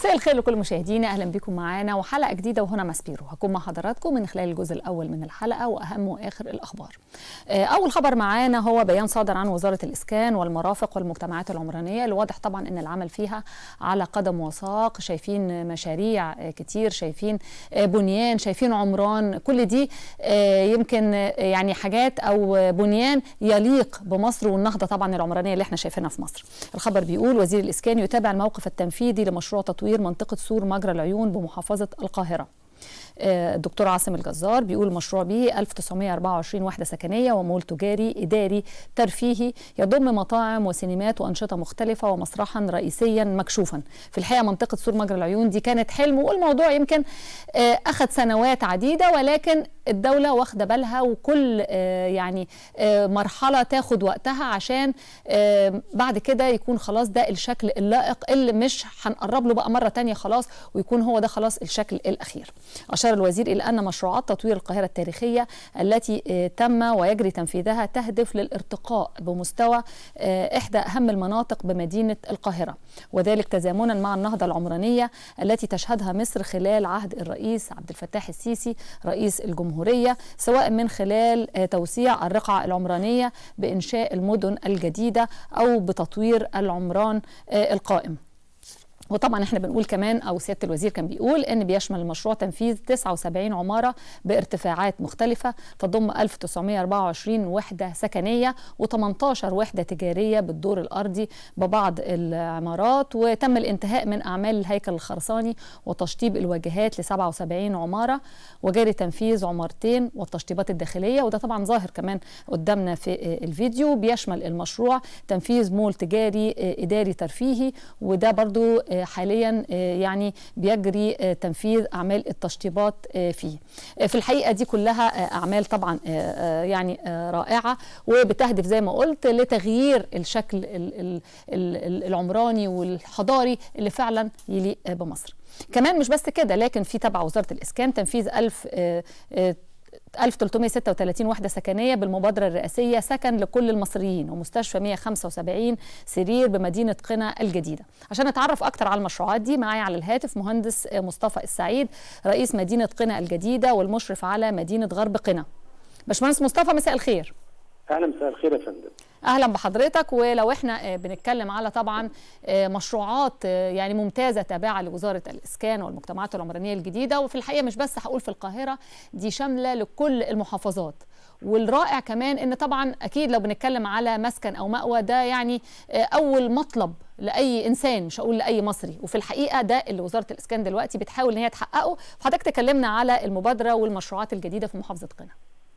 مساء الخير لكل مشاهدينا، اهلا بكم معانا وحلقه جديده وهنا ماسبيرو. هكون مع حضراتكم من خلال الجزء الاول من الحلقه واهم واخر الاخبار. اول خبر معانا هو بيان صادر عن وزاره الاسكان والمرافق والمجتمعات العمرانيه، الواضح طبعا ان العمل فيها على قدم وساق، شايفين مشاريع كتير، شايفين بنيان، شايفين عمران، كل دي يمكن يعني حاجات او بنيان يليق بمصر والنهضه طبعا العمرانيه اللي احنا شايفينها في مصر. الخبر بيقول وزير الاسكان يتابع الموقف التنفيذي لمشروع تطوير منطقة سور مجرى العيون بمحافظة القاهرة. الدكتور عاصم الجزار بيقول المشروع به 1924 وحدة سكنية ومول تجاري إداري ترفيهي يضم مطاعم وسينمات وأنشطة مختلفة ومسرحا رئيسيا مكشوفا. في الحقيقة منطقة سور مجرى العيون دي كانت حلم، والموضوع يمكن أخذ سنوات عديدة، ولكن الدولة واخدة بالها، وكل يعني مرحلة تاخد وقتها عشان بعد كده يكون خلاص ده الشكل اللائق اللي مش هنقرب له بقى مرة تانية خلاص، ويكون هو ده خلاص الشكل الأخير. أشار الوزير إلى أن مشروعات تطوير القاهرة التاريخية التي تم ويجري تنفيذها تهدف للارتقاء بمستوى إحدى أهم المناطق بمدينة القاهرة، وذلك تزامنا مع النهضة العمرانية التي تشهدها مصر خلال عهد الرئيس عبد الفتاح السيسي رئيس الجمهورية، سواء من خلال توسيع الرقعة العمرانية بإنشاء المدن الجديدة أو بتطوير العمران القائم. وطبعا احنا بنقول كمان، او سياده الوزير كان بيقول ان بيشمل المشروع تنفيذ 79 عماره بارتفاعات مختلفه تضم 1924 وحده سكنيه و18 وحده تجاريه بالدور الارضي ببعض العمارات، وتم الانتهاء من اعمال الهيكل الخرساني وتشطيب الواجهات ل 77 عماره، وجاري تنفيذ عمارتين والتشطيبات الداخليه، وده طبعا ظاهر كمان قدامنا في الفيديو. بيشمل المشروع تنفيذ مول تجاري اداري ترفيهي، وده برضو حاليا يعني بيجري تنفيذ أعمال التشطيبات فيه. في الحقيقة دي كلها أعمال طبعا يعني رائعة، وبتهدف زي ما قلت لتغيير الشكل العمراني والحضاري اللي فعلا يليق بمصر. كمان مش بس كده، لكن في تبع وزارة الإسكان تنفيذ 1336 وحدة سكنية بالمبادرة الرئاسية سكن لكل المصريين، ومستشفى 175 سرير بمدينة قنا الجديدة. عشان نتعرف أكتر على المشروعات دي معايا على الهاتف مهندس مصطفى السعيد رئيس مدينة قنا الجديدة والمشرف على مدينة غرب قنا. باشمهندس مصطفى مساء الخير. أهلا، مساء الخير يا فندم. اهلا بحضرتك. ولو احنا بنتكلم على طبعا مشروعات يعني ممتازه تابعه لوزاره الاسكان والمجتمعات العمرانيه الجديده، وفي الحقيقه مش بس هقول في القاهره، دي شامله لكل المحافظات. والرائع كمان ان طبعا اكيد لو بنتكلم على مسكن او مأوى، ده يعني اول مطلب لاي انسان، مش هقول لاي مصري، وفي الحقيقه ده اللي وزاره الاسكان دلوقتي بتحاول ان هي تحققه. فحضرتك تكلمنا على المبادره والمشروعات الجديده في محافظه قنا.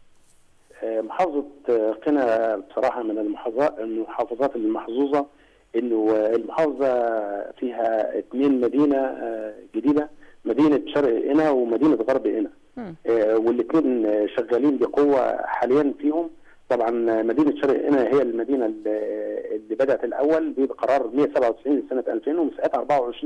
محافظة قنا بصراحة من المحافظات المحظوظة، انه المحافظة فيها 2 مدينة جديدة، مدينة شرق قنا ومدينة غرب قنا، والاثنين شغالين بقوة حاليا فيهم. طبعا مدينة شرق قنا هي المدينة اللي بدأت الأول بقرار 197 سنة 2000 ومساحتها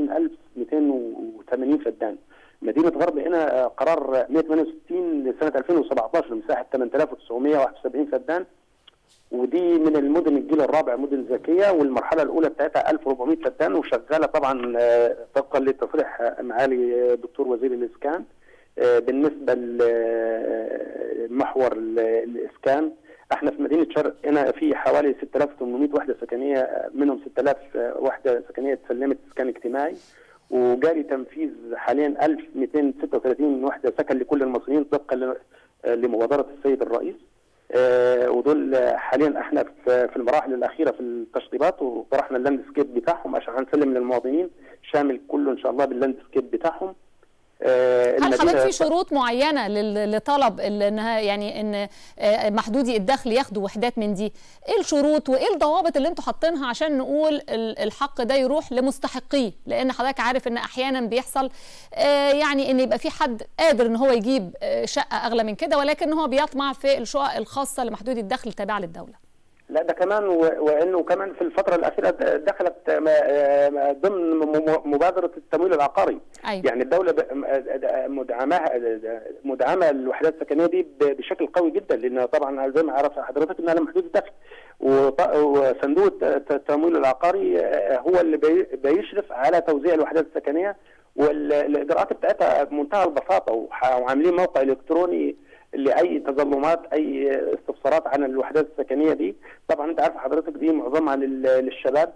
24280 فدان. مدينة غرب قنا قرار 168 لسنة 2017 مساحة 8971 فدان، ودي من المدن الجيل الرابع، مدن ذكية، والمرحلة الأولى بتاعتها 1400 فدان، وشغالة طبعا طبقا لتصريح معالي الدكتور وزير الإسكان. بالنسبة لمحور الإسكان، احنا في مدينة شرق قنا في حوالي 6800 وحدة سكنية، منهم 6000 وحدة سكنية تسلمت إسكان اجتماعي، وجاري تنفيذ حاليا 1236 وحده سكن لكل المصريين طبقا لمبادره السيد الرئيس. ودول حاليا احنا في المراحل الاخيره في التشطيبات، وطرحنا اللاندسكيب بتاعهم عشان هنسلم للمواطنين شامل كله ان شاء الله باللاندسكيب بتاعهم. هل حضرتك في شروط معينه لطلب انها يعني ان محدودي الدخل ياخدوا وحدات من دي؟ ايه الشروط وايه الضوابط اللي انتوا حاطينها عشان نقول الحق ده يروح لمستحقيه؟ لان حضرتك عارف ان احيانا بيحصل يعني ان يبقى في حد قادر ان هو يجيب شقه اغلى من كده، ولكن هو بيطمع في الشقق الخاصه لمحدودي الدخل التابعه للدوله. لا ده كمان، وانه كمان في الفتره الاخيره دخلت ضمن مبادره التمويل العقاري. أيوة. يعني الدوله مدعمه الوحدات السكنيه دي بشكل قوي جدا، لان طبعا زي ما عرف حضرتك انها محدود الدخل، وصندوق التمويل العقاري هو اللي بيشرف على توزيع الوحدات السكنيه والاجراءات بتاعتها بمنتهى البساطه، وعاملين موقع الكتروني لاي تظلمات، اي استفسارات عن الوحدات السكنيه دي. طبعا انت عارف حضرتك دي معظمها للشباب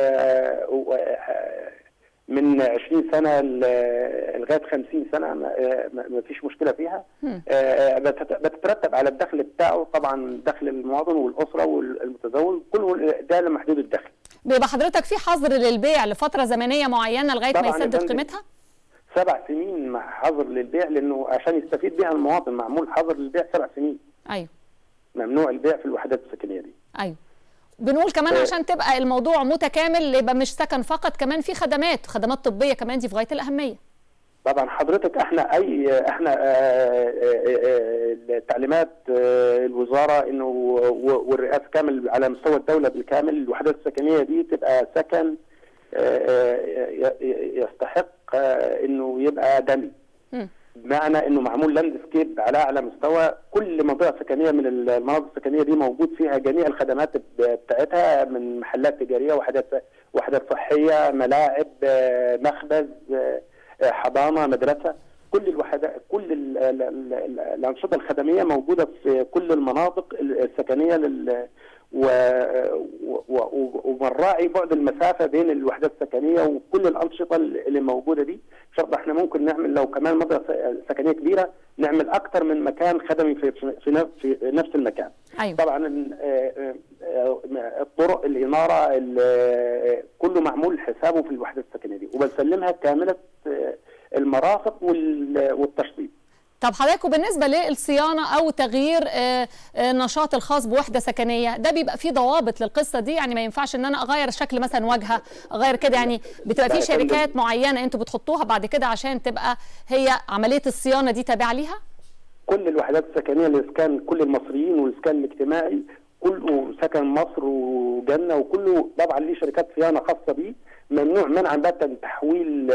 من 20 سنه لغايه 50 سنه، ما فيش مشكله فيها. بتترتب على الدخل بتاعه، طبعا دخل المواطن والاسره والمتزوج كله ده لمحدود الدخل. بيبقى حضرتك في حظر للبيع لفتره زمنيه معينه لغايه ما يسدد قيمتها؟ 7 سنين مع حظر للبيع، لانه عشان يستفيد بها المواطن معمول حظر للبيع 7 سنين. ايوه. ممنوع البيع في الوحدات السكنيه دي. ايوه. بنقول كمان عشان تبقى الموضوع متكامل، يبقى مش سكن فقط، كمان في خدمات طبيه كمان، دي في غايه الاهميه. طبعا حضرتك احنا تعليمات الوزاره انه والرئاسه كامل على مستوى الدوله بالكامل الوحدات السكنيه دي تبقى سكن يستحق انه يبقى دمي. بمعنى انه معمول لاندسكيب على اعلى مستوى، كل منطقه سكنيه من المناطق السكنيه دي موجود فيها جميع الخدمات بتاعتها، من محلات تجاريه، وحدات صحيه، ملاعب، مخبز، حضانه، مدرسه، كل الوحدات، كل الانشطه الخدميه موجوده في كل المناطق السكنيه وبنراعي بعد المسافه بين الوحدات السكنيه وكل الانشطه اللي موجوده دي. شرط احنا ممكن نعمل لو كمان منطقه سكنيه كبيره نعمل اكثر من مكان خدمي في نفس المكان. أيوة. طبعا الطرق، الاناره، كله معمول حسابه في الوحدات السكنيه دي، وبنسلمها كامله المرافق والتشطيب. طب حضرتك وبالنسبه للصيانه او تغيير نشاط الخاص بوحده سكنيه، ده بيبقى فيه ضوابط للقصه دي؟ يعني ما ينفعش ان انا اغير شكل مثلا واجهه، اغير كده، يعني بتبقى في شركات معينه انتوا بتحطوها بعد كده عشان تبقى هي عمليه الصيانه دي تابعه ليها؟ كل الوحدات السكنيه لاسكان كل المصريين والاسكان الاجتماعي كله سكن مصر وجنه، وكله طبعا ليه شركات صيانه خاصه بيه. ممنوع منعا باتا تحويل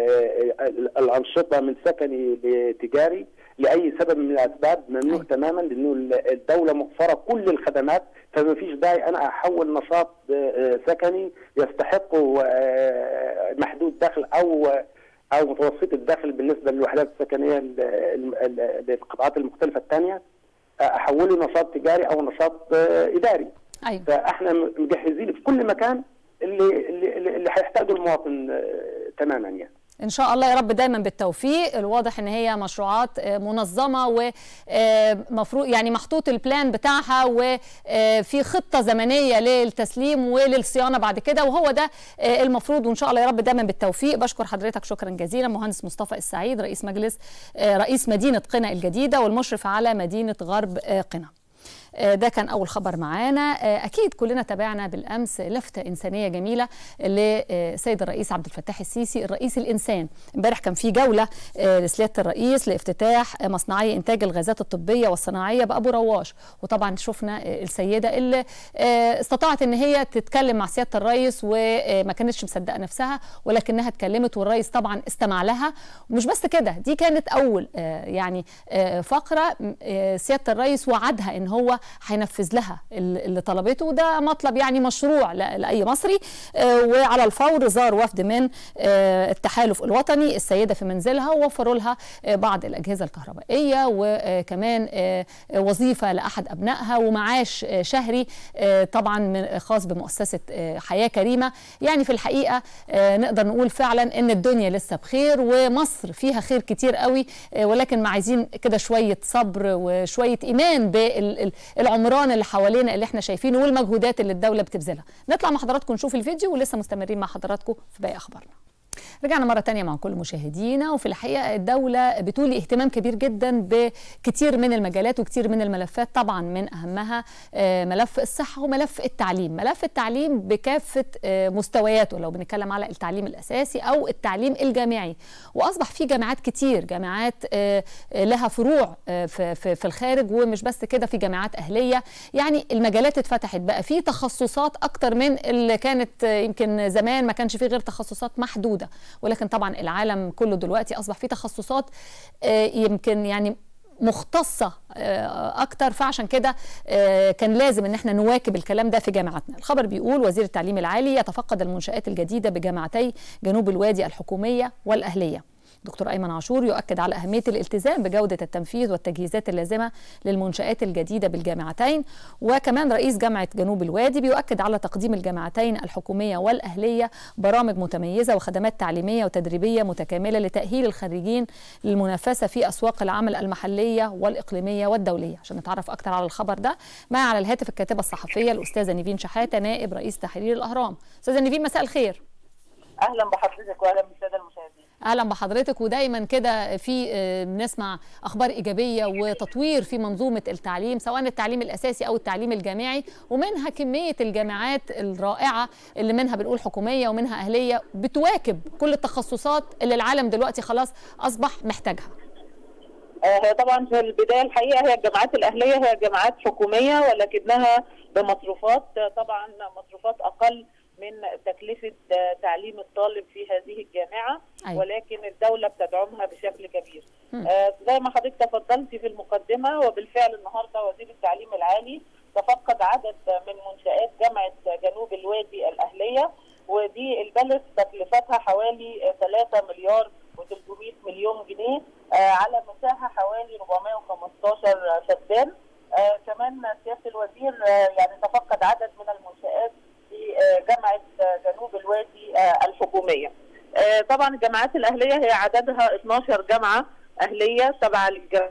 الانشطه من سكني لتجاري لاي سبب من الاسباب، ممنوع تماما، لانه الدوله موفره كل الخدمات، فما فيش داعي انا احول نشاط سكني يستحق محدود دخل او متوسط الدخل بالنسبه للوحدات السكنيه للقطاعات المختلفه الثانيه، احوله نشاط تجاري او نشاط اداري. أيوة. فاحنا مجهزين في كل مكان اللي هيحتاجه المواطن تماما يعني. ان شاء الله يا رب دايما بالتوفيق. الواضح ان هي مشروعات منظمه ومفروض يعني محطوط البلان بتاعها وفي خطه زمنيه للتسليم وللصيانه بعد كده، وهو ده المفروض، وان شاء الله يا رب دايما بالتوفيق. بشكر حضرتك شكرا جزيلا مهندس مصطفى السعيد، رئيس مدينه قنا الجديده والمشرف على مدينه غرب قنا. ده كان أول خبر معانا. أكيد كلنا تابعنا بالأمس لفتة إنسانية جميلة لسيد الرئيس عبد الفتاح السيسي، الرئيس الإنسان. امبارح كان في جولة لسيادة الرئيس لافتتاح مصنعي إنتاج الغازات الطبية والصناعية بأبو رواش، وطبعا شفنا السيدة اللي استطاعت إن هي تتكلم مع سيادة الرئيس وما كانتش مصدقة نفسها، ولكنها اتكلمت والرئيس طبعا استمع لها. ومش بس كده، دي كانت أول يعني فقرة سيادة الرئيس وعدها إن هو هينفذ لها اللي طلبته، وده مطلب يعني مشروع لأي مصري. وعلى الفور زار وفد من التحالف الوطني السيدة في منزلها، ووفروا لها بعض الأجهزة الكهربائية، وكمان وظيفة لأحد أبنائها، ومعاش شهري طبعا خاص بمؤسسة حياة كريمة. يعني في الحقيقة نقدر نقول فعلا إن الدنيا لسه بخير، ومصر فيها خير كتير قوي، ولكن عايزين كده شوية صبر وشوية إيمان بالعمران اللي حوالينا اللي احنا شايفينه والمجهودات اللي الدولة بتبذلها. نطلع مع حضراتكم نشوف الفيديو، ولسه مستمرين مع حضراتكم في باقي أخبارنا. رجعنا مرة تانية مع كل مشاهدينا. وفي الحقيقة الدولة بتولي اهتمام كبير جدا بكتير من المجالات وكتير من الملفات، طبعا من أهمها ملف الصحة وملف التعليم. ملف التعليم بكافة مستوياته، لو بنتكلم على التعليم الأساسي أو التعليم الجامعي. وأصبح في جامعات كتير، جامعات لها فروع في الخارج، ومش بس كده، في جامعات أهلية. يعني المجالات اتفتحت، بقى في تخصصات أكتر من اللي كانت يمكن زمان ما كانش فيه غير تخصصات محدودة. ولكن طبعا العالم كله دلوقتي أصبح فيه تخصصات يمكن يعني مختصة أكتر، فعشان كده كان لازم إن احنا نواكب الكلام ده في جامعاتنا. الخبر بيقول وزير التعليم العالي يتفقد المنشآت الجديدة بجامعتي جنوب الوادي الحكومية والأهلية. دكتور أيمن عاشور يؤكد على أهمية الالتزام بجودة التنفيذ والتجهيزات اللازمة للمنشآت الجديدة بالجامعتين، وكمان رئيس جامعة جنوب الوادي بيؤكد على تقديم الجامعتين الحكومية والأهلية برامج متميزة وخدمات تعليمية وتدريبية متكاملة لتأهيل الخريجين للمنافسة في أسواق العمل المحلية والإقليمية والدولية. عشان نتعرف أكتر على الخبر ده معي على الهاتف الكاتبة الصحفية الأستاذة نيفين شحاتة نائب رئيس تحرير الأهرام. أستاذة نيفين، مساء الخير. أهلا بحضرتك وأهلا بالسادة المشاهدين. اهلا بحضرتك. ودايما كده في بنسمع اخبار ايجابيه وتطوير في منظومه التعليم، سواء التعليم الاساسي او التعليم الجامعي، ومنها كميه الجامعات الرائعه اللي منها بنقول حكوميه ومنها اهليه بتواكب كل التخصصات اللي العالم دلوقتي خلاص اصبح محتاجها. طبعا في البدايه الحقيقه هي الجامعات الاهليه هي جامعات حكوميه، ولكنها بمصروفات طبعا مصروفات اقل من تكلفة تعليم الطالب في هذه الجامعة. أيوة. ولكن الدولة بتدعمها بشكل كبير. زي ما حضرتك تفضلتي في المقدمة، وبالفعل النهاردة وزير التعليم العالي تفقد عدد من منشآت جامعة جنوب الوادي الأهلية، ودي البلد تكلفتها حوالي 3 مليار و300 مليون جنيه على مساحة حوالي 415 فدان. كمان سيادة الوزير يعني تفقد عدد من المنشآت في جامعة جنوب الوادي الحكومية. طبعا الجامعات الأهلية هي عددها 12 جامعة أهلية تبع الجامعة،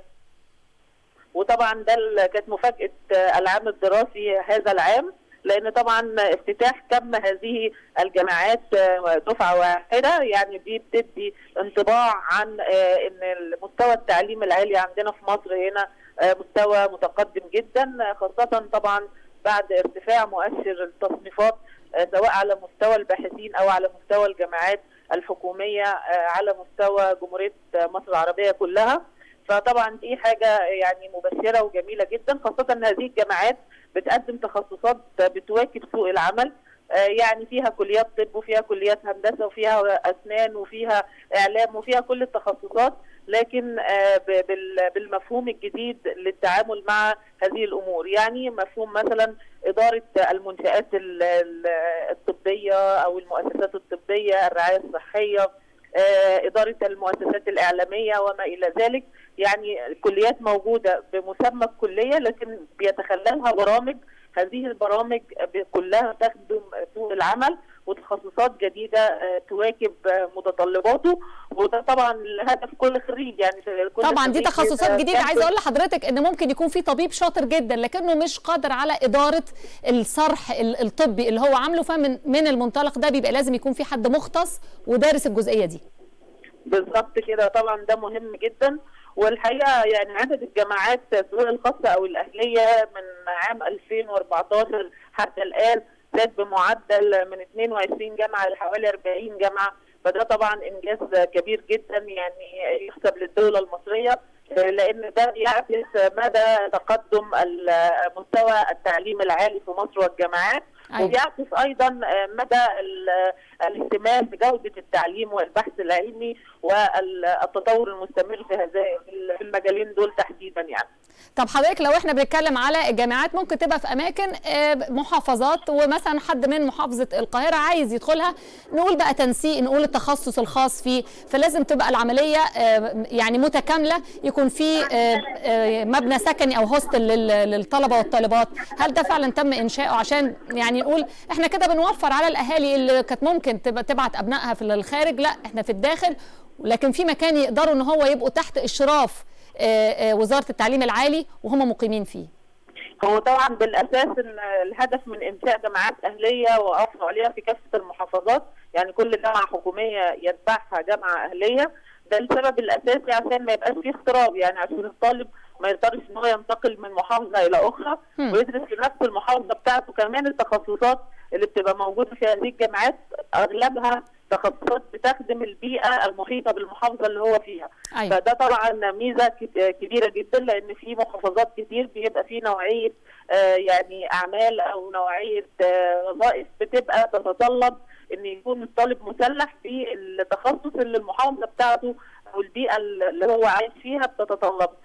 وطبعا ده كانت مفاجأة العام الدراسي هذا العام، لأن طبعا افتتاح كم هذه الجامعات دفعة واحدة يعني دي بتدي انطباع عن ان مستوى التعليم العالي عندنا في مصر هنا مستوى متقدم جدا، خاصة طبعا بعد ارتفاع مؤشر التصنيفات سواء على مستوى الباحثين او على مستوى الجامعات الحكوميه على مستوى جمهوريه مصر العربيه كلها. فطبعا دي حاجه يعني مبشره وجميله جدا، خاصه ان هذه الجامعات بتقدم تخصصات بتواكب سوق العمل. يعني فيها كليات طب وفيها كليات هندسه وفيها اسنان وفيها اعلام وفيها كل التخصصات، لكن بالمفهوم الجديد للتعامل مع هذه الامور. يعني مفهوم مثلا اداره المنشآت الطبيه او المؤسسات الطبيه، الرعايه الصحيه، اداره المؤسسات الاعلاميه وما الى ذلك. يعني الكليات موجوده بمسمى الكليه، لكن بيتخللها برامج، هذه البرامج كلها تخدم سوق العمل وتخصصات جديده تواكب متطلباته، وده طبعا الهدف كل خريج. يعني كل طبعا دي تخصصات جديده. عايزه اقول لحضرتك ان ممكن يكون في طبيب شاطر جدا لكنه مش قادر على اداره الصرح الطبي اللي هو عامله، فمن المنطلق ده بيبقى لازم يكون في حد مختص ودارس الجزئيه دي. بالظبط كده، طبعا ده مهم جدا. والحقيقه يعني عدد الجامعات سواء الخاصه او الاهليه من عام 2014 حتى الان زاد بمعدل من 22 جامعه لحوالي 40 جامعه، فده طبعا انجاز كبير جدا يعني يحسب للدوله المصريه، لان ده يعكس مدى تقدم مستوى التعليم العالي في مصر والجامعات. أيوة. وبيعكس ايضا مدى الاهتمام بجوده التعليم والبحث العلمي والتطور المستمر في المجالين دول تحديدا يعني. طب حضرتك لو احنا بنتكلم على الجامعات ممكن تبقى في اماكن محافظات، ومثلا حد من محافظه القاهره عايز يدخلها، نقول بقى تنسيق، نقول التخصص الخاص فيه، فلازم تبقى العمليه يعني متكامله، يكون في مبنى سكني او هوستل للطلبه والطالبات. هل ده فعلا تم انشاؤه عشان يعني نقول احنا كده بنوفر على الاهالي اللي كانت ممكن تبعت ابنائها في الخارج، لا احنا في الداخل، لكن في مكان يقدروا ان هو يبقوا تحت اشراف وزارة التعليم العالي وهم مقيمين فيه؟ هو طبعا بالاساس الهدف من انشاء جامعات اهليه وافرع عليها في كافه المحافظات، يعني كل جامعه حكوميه يتبعها جامعه اهليه، ده السبب الاساسي عشان ما يبقاش فيه اختراق، يعني عشان الطالب ما يقدرش ان هو ينتقل من محافظه الى اخرى ويدرس في نفس المحافظه بتاعته. كمان التخصصات اللي بتبقى موجوده في هذه الجامعات اغلبها تخصصات بتخدم البيئه المحيطه بالمحافظه اللي هو فيها. أيوة. فده طبعا ميزه كبيره جدا، لان في محافظات كتير بيبقى في نوعيه يعني اعمال او نوعيه وظائف بتبقى تتطلب ان يكون الطالب مسلح في التخصص اللي المحافظه بتاعته او البيئه اللي هو عايش فيها بتتطلب.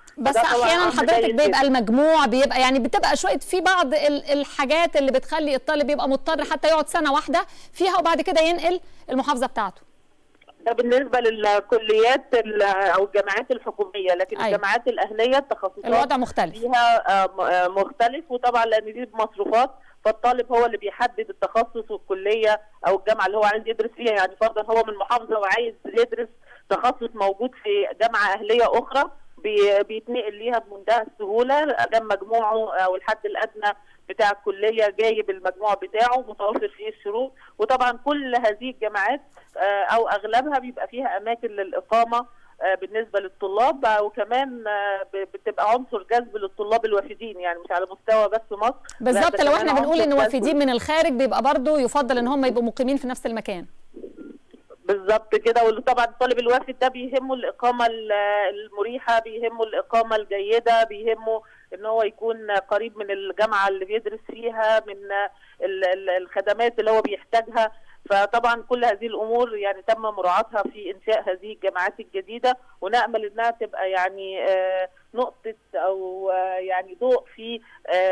بس احيانا حضرتك بيبقى المجموع بيبقى يعني بتبقى شويه في بعض الحاجات اللي بتخلي الطالب يبقى مضطر حتى يقعد سنه واحده فيها وبعد كده ينقل المحافظه بتاعته. ده بالنسبه للكليات او الجامعات الحكوميه، لكن الجامعات الاهليه التخصصات الوضع مختلف فيها مختلف، وطبعا لان دي بمصروفات، فالطالب هو اللي بيحدد التخصص والكليه او الجامعه اللي هو عايز يدرس فيها. يعني فرضا هو من محافظه وعايز يدرس تخصص موجود في جامعه اهليه اخرى، بيتنقل ليها بمنتهى السهوله ادام مجموعه او الحد الادنى بتاع الكليه جايب المجموع بتاعه متوفر فيه الشروط. وطبعا كل هذه الجامعات او اغلبها بيبقى فيها اماكن للاقامه بالنسبه للطلاب، وكمان بتبقى عنصر جذب للطلاب الوافدين، يعني مش على مستوى بس مصر. بالظبط، لو احنا بنقول ان وافدين من الخارج بيبقى برضه يفضل ان هم يبقوا مقيمين في نفس المكان. بالظبط كده. وطبعا الطالب الوافد ده بيهمه الاقامه المريحه، بيهمه الاقامه الجيده، بيهمه ان هو يكون قريب من الجامعه اللي بيدرس فيها، من الخدمات اللي هو بيحتاجها. فطبعا كل هذه الامور يعني تم مراعاتها في انشاء هذه الجامعات الجديده، ونامل انها تبقى يعني نقطه او يعني ضوء في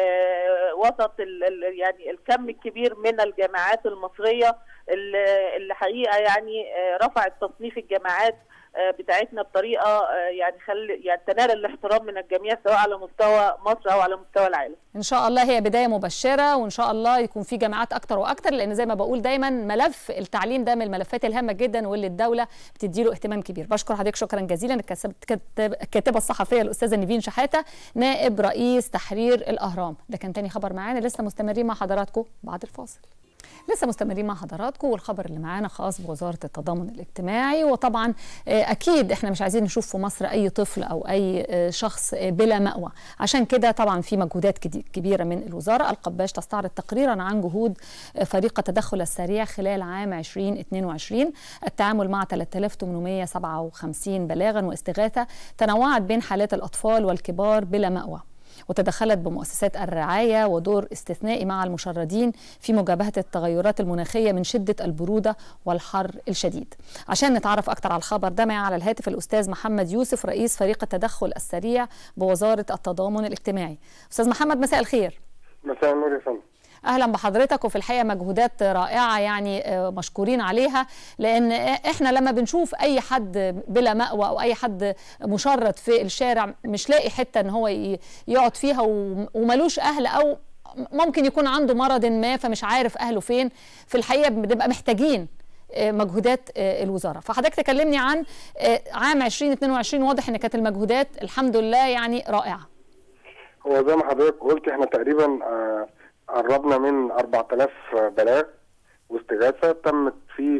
وسط يعني الكم الكبير من الجامعات المصريه اللي حقيقه يعني رفعت تصنيف الجامعات بتاعتنا بطريقه يعني يعني تنال الاحترام من الجميع، سواء على مستوى مصر او على مستوى العالم. ان شاء الله هي بدايه مبشره، وان شاء الله يكون في جامعات اكتر واكتر، لان زي ما بقول دايما ملف التعليم ده من الملفات الهامه جدا واللي الدوله بتديله اهتمام كبير. بشكر حضرتك شكرا جزيلا الكاتبه الصحفيه الاستاذه نيفين شحاته نائب رئيس تحرير الاهرام. ده كان تاني خبر معانا، لسه مستمرين مع حضراتكم بعد الفاصل. والخبر اللي معانا خاص بوزارة التضامن الاجتماعي. وطبعا أكيد إحنا مش عايزين نشوف في مصر أي طفل أو أي شخص بلا مأوى، عشان كده طبعا في مجهودات كبيرة من الوزارة. القباش تستعرض تقريرا عن جهود فريق التدخل السريع خلال عام 2022، التعامل مع 3857 بلاغا واستغاثة تنوعت بين حالات الأطفال والكبار بلا مأوى، وتدخلت بمؤسسات الرعاية ودور استثنائي مع المشردين في مجابهة التغيرات المناخية من شدة البرودة والحر الشديد. عشان نتعرف أكتر على الخبر ده معي على الهاتف الأستاذ محمد يوسف رئيس فريق التدخل السريع بوزارة التضامن الاجتماعي. أستاذ محمد مساء الخير. مساء النور يا فندم. اهلا بحضرتك. وفي الحقيقه مجهودات رائعه يعني مشكورين عليها، لان احنا لما بنشوف اي حد بلا مأوى او اي حد مشرد في الشارع مش لاقي حته ان هو يقعد فيها وملوش اهل، او ممكن يكون عنده مرض ما فمش عارف اهله فين، في الحقيقه بنبقى محتاجين مجهودات الوزاره. فحضرتك تكلمني عن عام 2022. واضح ان كانت المجهودات الحمد لله يعني رائعه. هو زي ما حضرتك قلت احنا تقريبا قربنا من 4000 بلاغ واستغاثه تمت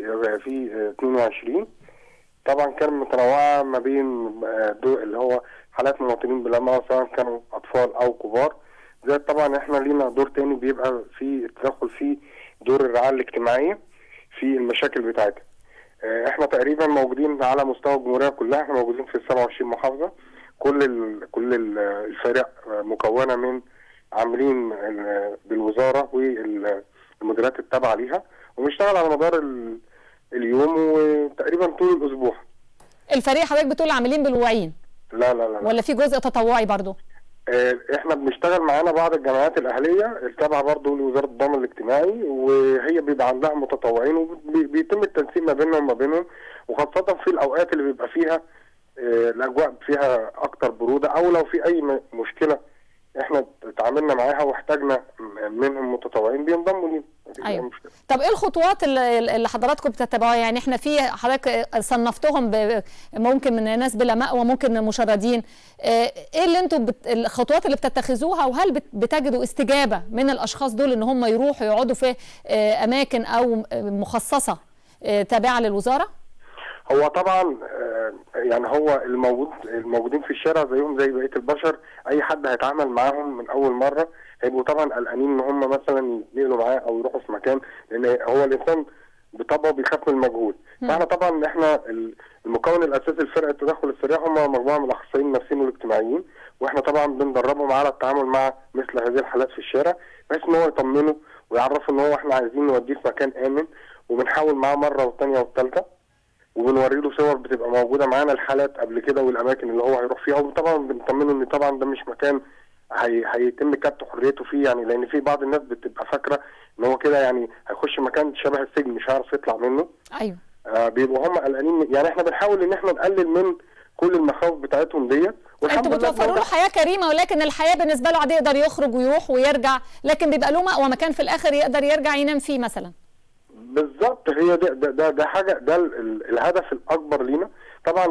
في 22. طبعا كان متنوعه ما بين اللي هو حالات مواطنين بلا مأوى سواء كانوا اطفال او كبار. زي طبعا احنا لينا دور تاني بيبقى في التدخل في دور الرعايه الاجتماعيه في المشاكل بتاعتها. احنا تقريبا موجودين على مستوى الجمهوريه كلها، احنا موجودين في 27 محافظه. كل الفرق مكونه من عاملين بالوزاره والمديريات التابعه ليها، وبنشتغل على مدار اليوم وتقريبا طول الاسبوع. الفريق حضرتك بتقول عاملين بالواعيين؟ لا ولا في جزء تطوعي برضه؟ احنا بنشتغل معانا بعض الجمعيات الاهليه التابعه برضه لوزاره التضامن الاجتماعي، وهي بيبقى عندها متطوعين وبيتم التنسيق ما بيننا وما بينهم، وخاصه في الاوقات اللي بيبقى فيها الاجواء فيها اكتر بروده، او لو في اي مشكله احنا تعاملنا معاها واحتاجنا منهم متطوعين بينضموا لينا. ايوه. طب ايه الخطوات اللي حضراتكم بتتبعوها؟ يعني احنا في حضرتك صنفتهم ممكن من ناس بلا مأوى، ممكن من مشردين. ايه اللي انتم الخطوات اللي بتتخذوها، وهل بتجدوا استجابه من الاشخاص دول ان هم يروحوا يقعدوا في اماكن او مخصصه تابعه للوزاره؟ هو طبعا يعني هو الموجودين في الشارع زيهم زي بقيه البشر، اي حد هيتعامل معاهم من اول مره هيبقوا طبعا قلقانين ان هم مثلا ينقلوا معاه او يروحوا في مكان، لان هو الانسان بطبعه بيخاف من المجهول. فاحنا طبعا احنا المكون الاساسي لفرقه التدخل السريع هم مجموعه من الاخصائيين النفسيين والاجتماعيين، واحنا طبعا بندربهم على التعامل مع مثل هذه الحالات في الشارع، بحيث ان هو يطمنه ويعرفه ان هو احنا عايزين نوديه في مكان امن، وبنحاول معاه مره والثانيه والثالثه. وبنوري له صور بتبقى موجوده معانا الحالات قبل كده والاماكن اللي هو هيروح فيها، وطبعا بنطمنه ان طبعا ده مش مكان هيتم كبت حريته فيه، يعني لان في بعض الناس بتبقى فاكره ان هو كده يعني هيخش مكان شبه السجن مش هيعرف يطلع منه. ايوه. بيبقوا هم قلقانين، يعني احنا بنحاول ان احنا نقلل من كل المخاوف بتاعتهم ديت. انتوا بتوفروا له حياه كريمه، ولكن الحياه بالنسبه له عادي، يقدر يخرج ويروح ويرجع، لكن بيبقى له مأوى مكان في الاخر يقدر يرجع ينام فيه مثلا. بالظبط، هي ده حاجه، ده الهدف الاكبر لينا. طبعا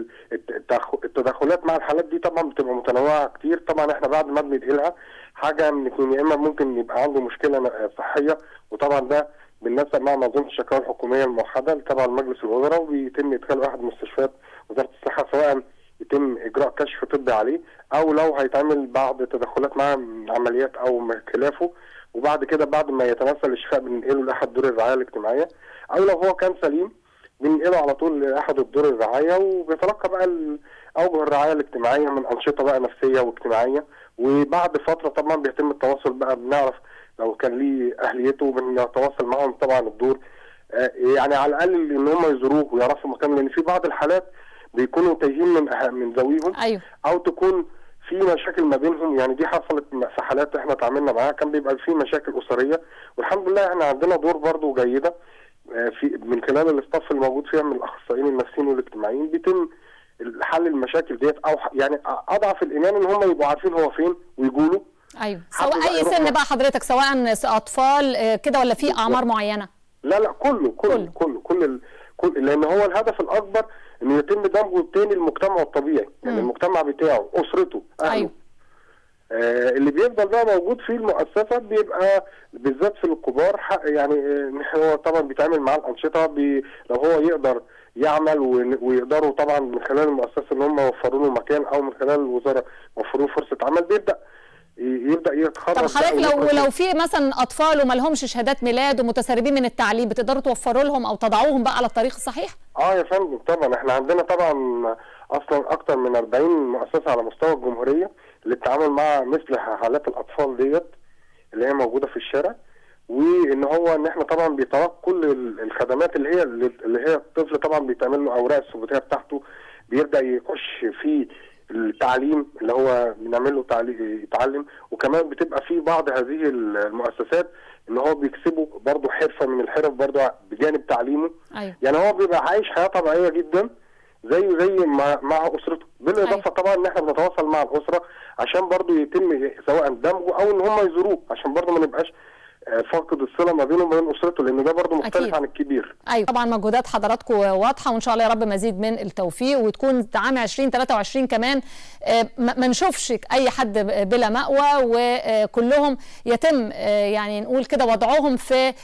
التدخلات مع الحالات دي طبعا بتبقى متنوعه كتير. طبعا احنا بعد ما بننقلها حاجه من اتنين، يا اما ممكن يبقى عنده مشكله صحيه، وطبعا ده بننسق مع منظومه الشكاوى الحكوميه الموحده طبعا مجلس الوزراء، وبيتم ادخاله احد مستشفيات وزاره الصحه، سواء يتم اجراء كشف طبي عليه، او لو هيتعمل بعض تدخلات مع عمليات او خلافه، وبعد كده بعد ما يتمثل الشفاء بننقله لاحد دور الرعايه الاجتماعيه، او لو هو كان سليم بننقله على طول لاحد الدور الرعايه، وبيتلقى بقى اوجه الرعايه الاجتماعيه من انشطه بقى نفسيه واجتماعيه. وبعد فتره طبعا بيتم التواصل بقى، بنعرف لو كان ليه اهليته بنتواصل معاهم طبعا الدور، يعني على الاقل ان هم يزوروه ويعرفوا مكانه، لان في بعض الحالات بيكونوا تايهين من ذويهم. أيوه. او تكون في مشاكل ما بينهم، يعني دي حصلت في حالات احنا اتعاملنا معاها كان بيبقى في مشاكل اسريه، والحمد لله احنا عندنا دور برضو جيده في من خلال الاستاف اللي موجود فيها من الاخصائيين النفسيين والاجتماعيين، بيتم حل المشاكل ديت، او يعني اضعف الايمان ان هم يبقوا عارفين هو فين ويجوا له. ايوه. سواء اي سن بقى حضرتك، سواء اطفال كده ولا في اعمار معينه؟ لا كله لان هو الهدف الاكبر انه يتم دمجه تاني المجتمع الطبيعي، يعني المجتمع بتاعه، اسرته، اهله. أيوه. اللي بيفضل بقى موجود في المؤسسات بيبقى بالذات في الكبار، يعني هو طبعا بيتعامل مع الانشطه، لو هو يقدر يعمل ويقدروا طبعا من خلال المؤسسه ان هم يوفروا له مكان، او من خلال الوزاره يوفروا له فرصه عمل، يبدا يتخرج. طب حضرتك لو في مثلا اطفال وما لهمش شهادات ميلاد ومتسربين من التعليم، بتقدروا توفروا لهم او تضعوهم بقى على الطريق الصحيح؟ يا فندم طبعا احنا عندنا طبعا اصلا اكتر من 40 مؤسسه على مستوى الجمهوريه للتعامل مع مثل حالات الاطفال ديت اللي هي موجوده في الشارع، وان هو ان احنا طبعا بيتلقى كل الخدمات اللي هي الطفل طبعا بيتعمل له اوراق الثبوتيه بتاعته، بيبدا يخش في التعليم اللي هو بنعمل له يتعلم، وكمان بتبقى في بعض هذه المؤسسات ان هو بيكسبوا برضه حرفه من الحرف برضه بجانب تعليمه. أيوة. يعني هو بيبقى عايش حياه طبيعيه جدا زي مع اسرته، بالاضافه أيوة. طبعا ان احنا بنتواصل مع الاسره عشان برضه يتم سواء دمجه او ان هم يزوروه، عشان برضه ما نبقاش فاقد الصله ما بينه وبين اسرته، لان ده برضه مختلف أكيد. عن الكبير. ايوه طبعا مجهودات حضراتكم واضحه، وان شاء الله يا رب مزيد من التوفيق، وتكون عام 2023 كمان ما نشوفش اي حد بلا مأوى، وكلهم يتم يعني نقول كده وضعهم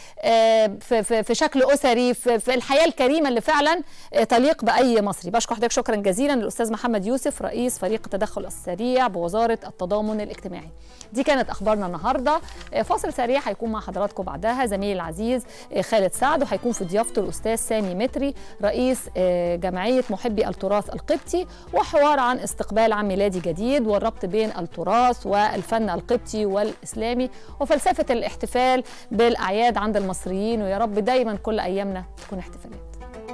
في شكل اسري، في الحياه الكريمه اللي فعلا تليق باي مصري. بشكر حضرتك شكرا جزيلا الاستاذ محمد يوسف، رئيس فريق التدخل السريع بوزاره التضامن الاجتماعي. دي كانت اخبارنا النهارده. فاصل سريع هيكون مع حضراتكم بعدها زميلي العزيز خالد سعد، وهيكون في ضيافته الاستاذ سامي متري رئيس جمعيه محبي التراث القبطي، وحوار عن استقبال عام ميلادي جديد والربط بين التراث والفن القبطي والاسلامي وفلسفه الاحتفال بالاعياد عند المصريين، ويا رب دايما كل ايامنا تكون احتفالات.